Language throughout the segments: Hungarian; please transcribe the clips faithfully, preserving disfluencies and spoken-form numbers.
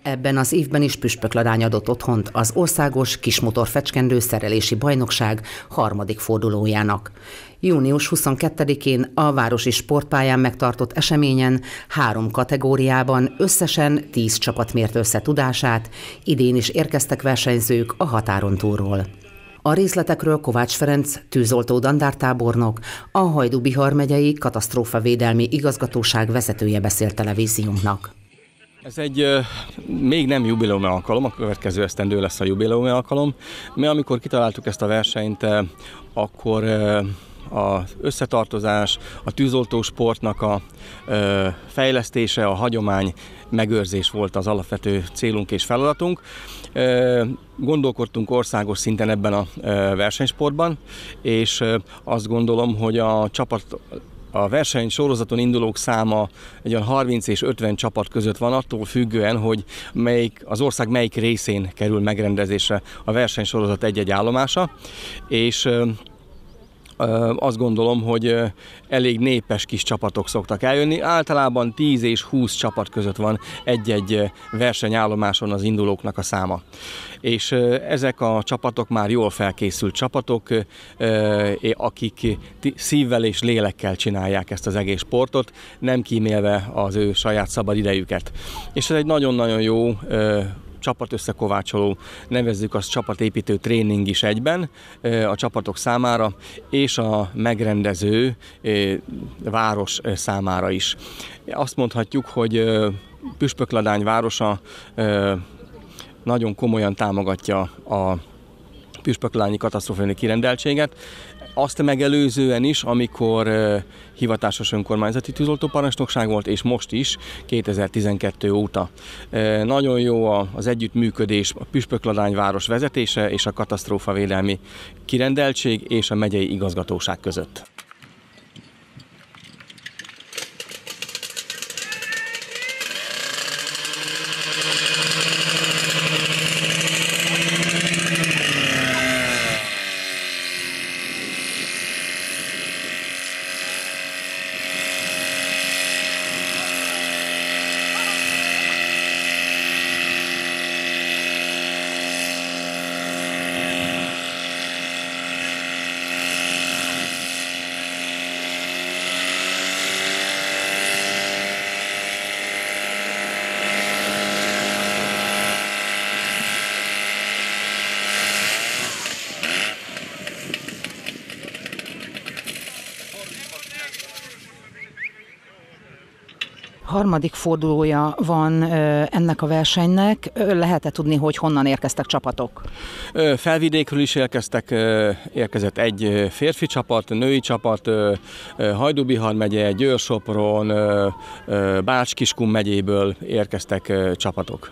Ebben az évben is Püspökladány adott otthont az országos kismotor fecskendő szerelési bajnokság harmadik fordulójának. június huszonkettedikén a városi sportpályán megtartott eseményen három kategóriában összesen tíz csapat mért össze tudását, idén is érkeztek versenyzők a határon túlról. A részletekről Kovács Ferenc tűzoltó dandártábornok, a Hajdú-Bihar megyei katasztrófavédelmi igazgatóság vezetője beszélt televíziónknak. Ez egy még nem jubileumi alkalom, a következő esztendő lesz a jubileumi alkalom. Mi amikor kitaláltuk ezt a versenyt, akkor az összetartozás, a tűzoltó sportnak a fejlesztése, a hagyomány megőrzés volt az alapvető célunk és feladatunk. Gondolkodtunk országos szinten ebben a versenysportban, és azt gondolom, hogy a csapat A verseny sorozaton indulók száma egy olyan harminc és ötven csapat között van, attól függően, hogy melyik, az ország melyik részén kerül megrendezésre a versenysorozat egy-egy állomása, és azt gondolom, hogy elég népes kis csapatok szoktak eljönni. Általában tíz és húsz csapat között van egy-egy versenyállomáson az indulóknak a száma. És ezek a csapatok már jól felkészült csapatok, akik szívvel és lélekkel csinálják ezt az egész sportot, nem kímélve az ő saját szabad idejüket. És ez egy nagyon-nagyon jó csapatösszekovácsoló, nevezzük azt csapatépítő tréning is egyben a csapatok számára, és a megrendező város számára is. Azt mondhatjuk, hogy Püspökladány városa nagyon komolyan támogatja a püspökladányi katasztrófavédelmi kirendeltséget, azt megelőzően is, amikor hivatásos önkormányzati tűzoltóparancsnokság volt, és most is, kétezer-tizenkettő óta. Nagyon jó az együttműködés a Püspökladány város vezetése és a katasztrófavédelmi kirendeltség és a megyei igazgatóság között. Harmadik fordulója van ennek a versenynek. Lehet-e tudni, hogy honnan érkeztek csapatok? Felvidékről is érkeztek, érkezett egy férfi csapat, női csapat, Hajdú-Bihar megye, Győr-Sopron, Bács-Kiskun megyéből érkeztek csapatok.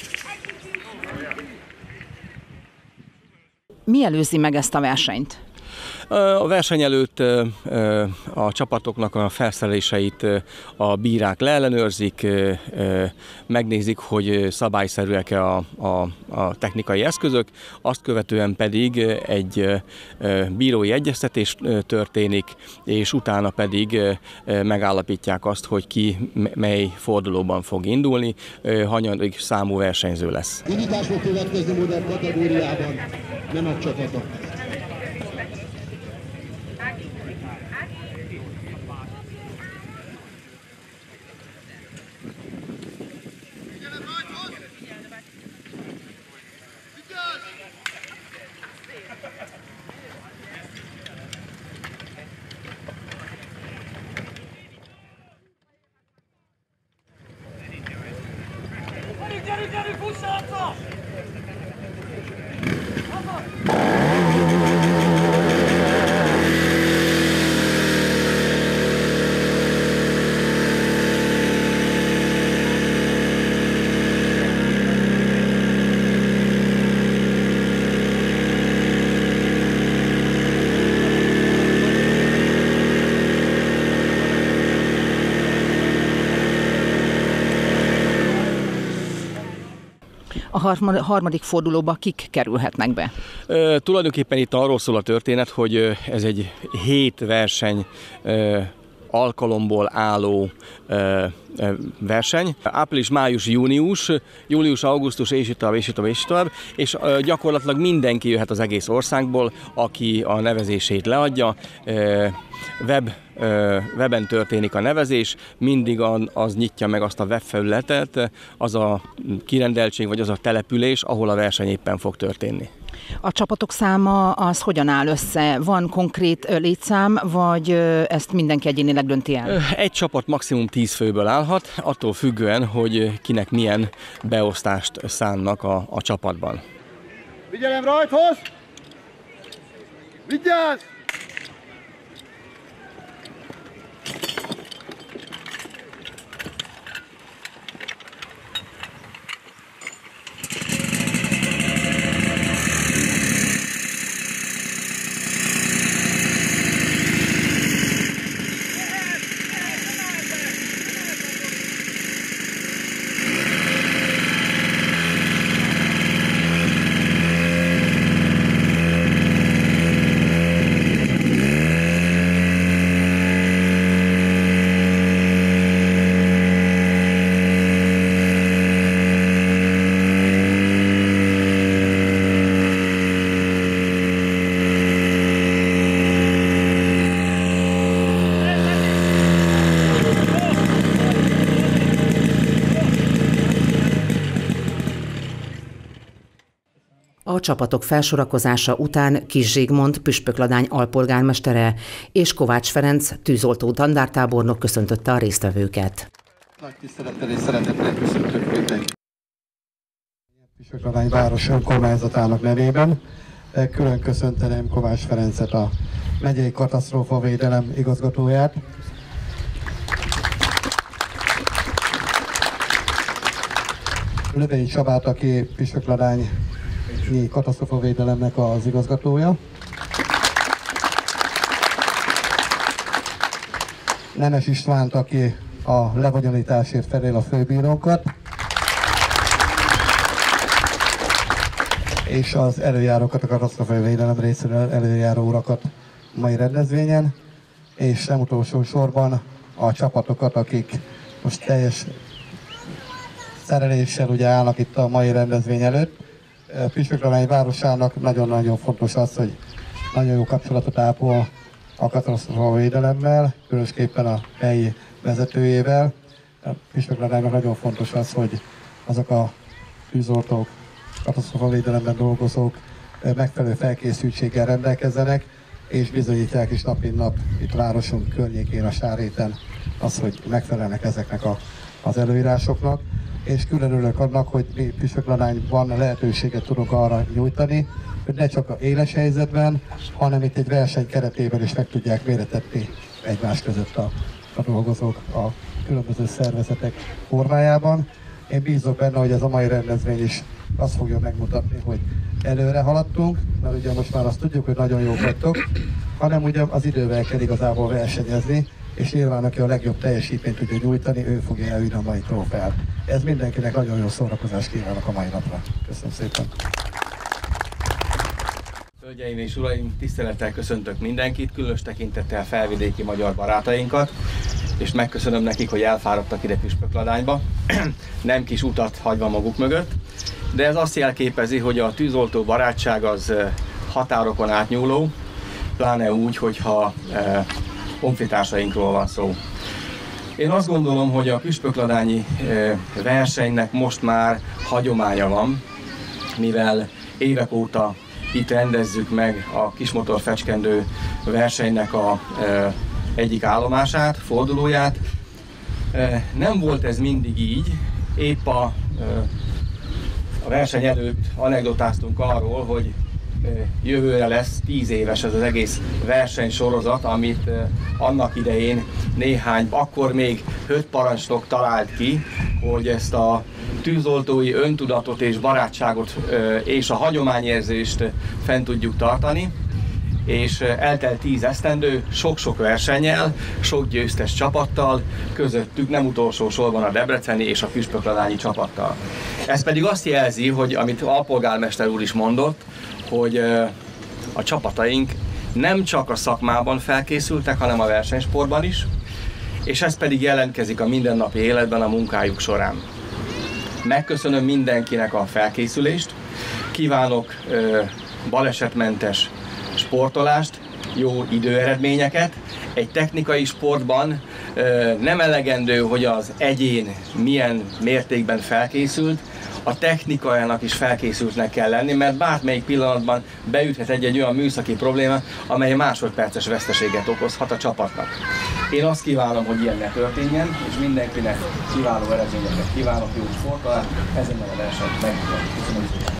Mi előzi meg ezt a versenyt? A verseny előtt a csapatoknak a felszereléseit a bírák leellenőrzik, megnézik, hogy szabályszerűek-e a, a, a technikai eszközök, azt követően pedig egy bírói egyeztetés történik, és utána pedig megállapítják azt, hogy ki mely fordulóban fog indulni, hanyadik számú versenyző lesz. Indítás fog következni modern kategóriában, nem a csapatok. Gyerünk, gyerünk, fussátszak! A harmadik fordulóba kik kerülhetnek be? E, tulajdonképpen itt arról szól a történet, hogy ez egy hét verseny e, alkalomból álló e, verseny. Április, május, június, július, augusztus, és itt tovább, és itt tovább, és itt tovább, és e, gyakorlatilag mindenki jöhet az egész országból, aki a nevezését leadja. E, web weben történik a nevezés, mindig az nyitja meg azt a webfelületet, az a kirendeltség vagy az a település, ahol a verseny éppen fog történni. A csapatok száma az hogyan áll össze? Van konkrét létszám, vagy ezt mindenki egyénileg dönti el? Egy csapat maximum tíz főből állhat, attól függően, hogy kinek milyen beosztást szánnak a, a csapatban. Figyelem rajthoz! Vigyázz! A csapatok felsorakozása után Kis Zsigmond püspökladány alpolgármestere és Kovács Ferenc tűzoltó tandártábornok köszöntötte a résztvevőket. Nagy tisztelettel és szeretettel köszöntök mindenkit. Püspökladány város önkormányzatának nevében külön köszönteném Kovács Ferencet, a megyei katasztrófavédelem igazgatóját. Lövei Csabát, aki Püspökladány katasztrófavédelemnek az igazgatója. Nemes Istvánt, aki a levagyonításért felél a főbírónkat. És az előjárókat, a katasztrófavédelem részéről előjáró urakat mai rendezvényen. És nem utolsó sorban a csapatokat, akik most teljes szereléssel ugye állnak itt a mai rendezvény előtt. Püspökladány városának nagyon-nagyon fontos az, hogy nagyon jó kapcsolatot ápol a katasztrófavédelemmel, különösképpen a helyi vezetőjével. Püspökladánynak nagyon fontos az, hogy azok a tűzoltók, katasztrófavédelemben dolgozók megfelelő felkészültséggel rendelkezzenek, és bizonyítják is nap mint nap itt városunk környékén, a Sárréten az, hogy megfelelnek ezeknek a, az előírásoknak. És külön örülök annak, hogy mi Püspökladányban lehetőséget tudunk arra nyújtani, hogy ne csak a éles helyzetben, hanem itt egy verseny keretében is meg tudják méretetni egymás között a, a dolgozók a különböző szervezetek formájában. Én bízok benne, hogy ez a mai rendezvény is azt fogja megmutatni, hogy előre haladtunk, mert ugye most már azt tudjuk, hogy nagyon jók vagytok, hanem ugye az idővel kell igazából versenyezni, és nyilván aki a legjobb teljesítményt tudja nyújtani, ő fogja elvinni a mai trófeát. Ez mindenkinek nagyon jó szórakozást kívánok a mai napra. Köszönöm szépen! Hölgyeim és uraim, tisztelettel köszöntök mindenkit, különös tekintettel felvidéki magyar barátainkat, és megköszönöm nekik, hogy elfáradtak ide Püspökladányba, nem kis utat hagyva maguk mögött, de ez azt jelképezi, hogy a tűzoltó barátság az határokon átnyúló, pláne úgy, hogyha eh, honfitársainkról van szó. Én azt gondolom, hogy a püspökladányi eh, versenynek most már hagyománya van, mivel évek óta itt rendezzük meg a kismotorfecskendő versenynek a e, egyik állomását, fordulóját. E, nem volt ez mindig így, épp a, e, a verseny előtt anekdotáztunk arról, hogy e, jövőre lesz tíz éves ez az egész versenysorozat, amit e, annak idején néhány, akkor még hődparancsnok talált ki, hogy ezt a tűzoltói öntudatot és barátságot és a hagyományérzést fent tudjuk tartani, és eltelt tíz esztendő, sok-sok versennyel, sok győztes csapattal, közöttük nem utolsó sorban a debreceni és a püspökladányi csapattal. Ez pedig azt jelzi, hogy amit alpolgármester úr is mondott, hogy a csapataink nem csak a szakmában felkészültek, hanem a versenysportban is, és ez pedig jelentkezik a mindennapi életben a munkájuk során. Megköszönöm mindenkinek a felkészülést, kívánok ö, balesetmentes sportolást, jó időeredményeket. Egy technikai sportban ö, nem elegendő, hogy az egyén milyen mértékben felkészült, a technikájának is felkészültnek kell lenni, mert bármelyik pillanatban beüthet egy-egy olyan műszaki probléma, amely másodperces veszteséget okozhat a csapatnak. Én azt kívánom, hogy ilyen ne történjen, és mindenkinek kiváló eredményeket kívánok, jó sportolást, ezen a versenyt megnyitva. Köszönöm szépen!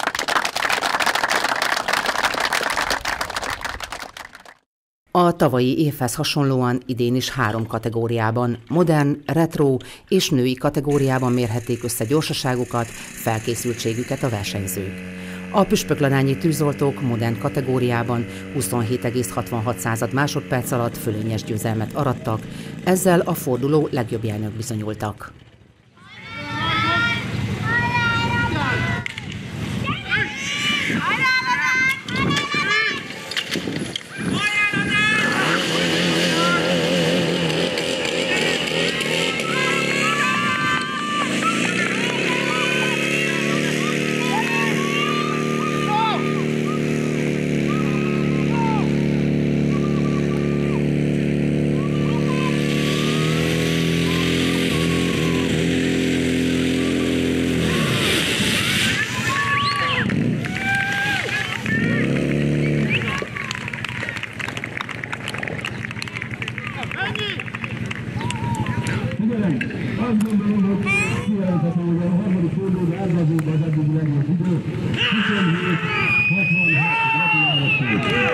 A tavalyi évhez hasonlóan idén is három kategóriában, modern, retro és női kategóriában mérhették össze gyorsaságukat, felkészültségüket a versenyzők. A püspökladányi tűzoltók modern kategóriában huszonhét egész hatvanhat másodperc alatt fölényes győzelmet arattak, ezzel a forduló legjobbjának bizonyultak. Azt gondolom, hogy kijelenthető, hogy a harmadik fordulóban elgazolva az eddig legjobb idő. huszonhét hatvanhat.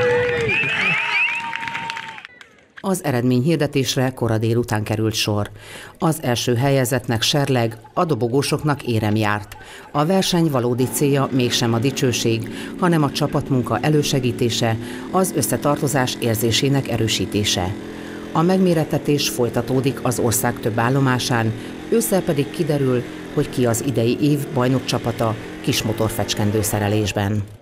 Az eredményhirdetésre kora délután került sor. Az első helyezettnek serleg, a dobogósoknak érem járt. A verseny valódi célja mégsem a dicsőség, hanem a csapatmunka elősegítése, az összetartozás érzésének erősítése. A megmérettetés folytatódik az ország több állomásán, ősszel pedig kiderül, hogy ki az idei év bajnokcsapata kismotorfecskendő szerelésben.